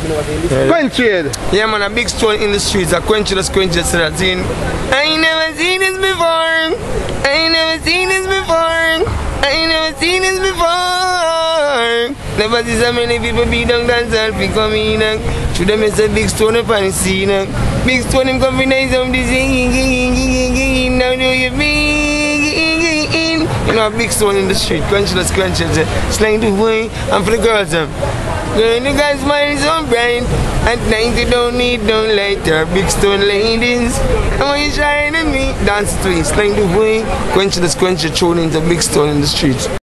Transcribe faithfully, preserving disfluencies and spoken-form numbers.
Quench it. Yeah man, a big stone in the streets, a quench it, a quench it, so that's in. I ain't never seen this before. I ain't never seen this before. I ain't never seen this before. Never see so many people be down dance selfie coming in. Should them is a big stone up on the scene. Big stone him come in some this now do you mean? You know a big stone in the street, quench it, quench it, slang the way, and for the girls them. Girl, you guys smile so bright. At night you don't need no lighter. Big stone ladies, and when you shine at me, dance to it, slang the way, quench it, quench it, thrown into big stone in the streets.